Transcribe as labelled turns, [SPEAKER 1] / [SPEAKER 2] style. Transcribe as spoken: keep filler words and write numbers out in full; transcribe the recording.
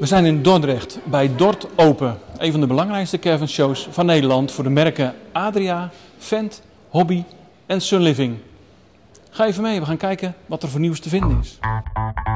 [SPEAKER 1] We zijn in Dordrecht bij Dort Open, een van de belangrijkste caravan-shows van Nederland voor de merken Adria, Fendt, Hobby en Sunliving. Ga even mee, we gaan kijken wat er voor nieuws te vinden is.